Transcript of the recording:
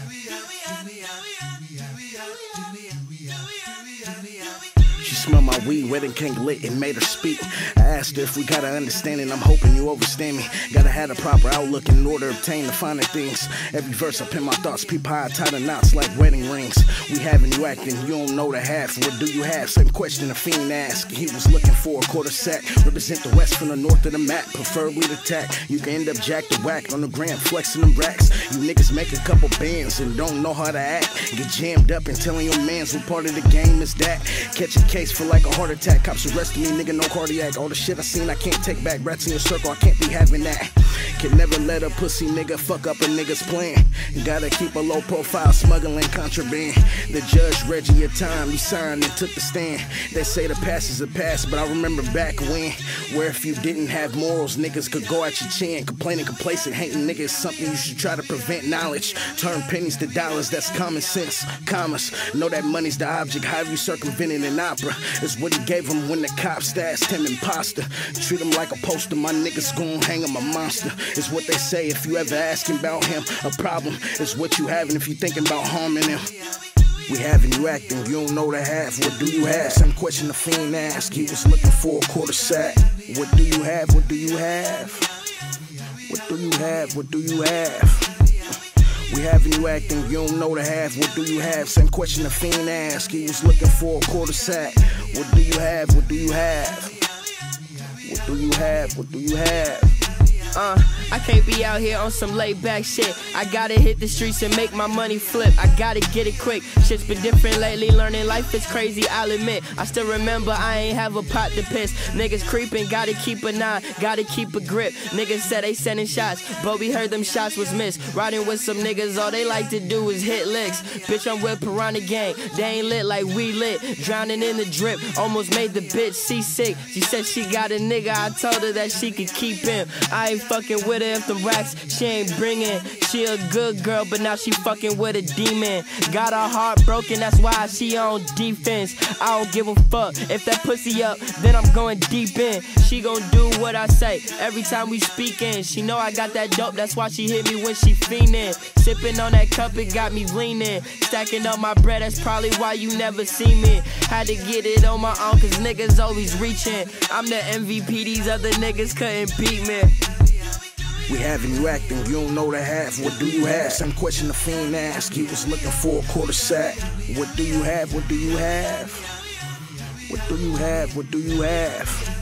She smelled my weed, wet and can't lit, and made her speak. I asked her if we got an understanding, I'm hoping you overstand me. Gotta have a proper outlook in order to obtain the finer things. Every verse I pin my thoughts, peep high, tie the knots like wedding rings. We having you acting, you don't know the half. What do you have? Same question the fiend asked. He was looking for a quarter sack. Represent the west from the north of the map, preferably the tack. You can end up jacked or whacked on the gram, flexing them racks. You niggas make a couple bands and don't know how to act. Get jammed up and telling your mans what part of the game is that. Catch a case for like a heart attack. Cops arresting me, nigga, no cardiac. All the shit I seen, I can't take back. Rats in your circle, I can't be having that. Can never let a pussy nigga fuck up a nigga's plan. Gotta keep a low profile, smuggling contraband. The judge read you your time, you signed and took the stand. They say the past is a past, but I remember back when, where if you didn't have morals, niggas could go at your chin. Complaining, complacent, hating niggas is something you should try to prevent. Knowledge, turn pennies to dollars, that's common sense. Commerce, know that money's the object. How you circumventing an opera is what he gave him when the cops asked him imposter. Treat him like a poster, my niggas gon' hang him a monster. It's what they say if you ever asking about him. A problem is what you having if you thinking about harming him. We having you acting, you don't know the half. What do you have? Same question the fiend asked. He was looking for a quarter sack. What do you have? What do you have? What do you have? What do you have? We having you acting, you don't know the half. What do you have? Same question the fiend asked. He was looking for a quarter sack. What do you have? What do you have? What do you have? What do you have? I can't be out here on some laid back shit. I gotta hit the streets and make my money flip. I gotta get it quick. Shit's been different lately, learning life is crazy, I'll admit. I still remember I ain't have a pot to piss. Niggas creeping, gotta keep an eye, gotta keep a grip. Niggas said they sending shots, but we heard them shots was missed. Riding with some niggas, all they like to do is hit licks. Bitch, I'm with Piranha Gang, they ain't lit like we lit. Drowning in the drip, almost made the bitch seasick. She said she got a nigga, I told her that she could keep him. I ain't fucking with her if the racks she ain't bringing. She a good girl, but now she fucking with a demon. Got her heart broken, that's why she on defense. I don't give a fuck if that pussy up, then I'm going deep in. She gon' do what I say every time we speaking. She know I got that dope, that's why she hit me when she fiendin'. Sipping on that cup, it got me leaning. Stacking up my bread, that's probably why you never see me. Had to get it on my own, cause niggas always reaching. I'm the MVP, these other niggas couldn't beat me. We having you acting, you don't know the half. What do you have? Same question the fiend asked. He was looking for a quarter sack. What do you have? What do you have? What do you have? What do you have?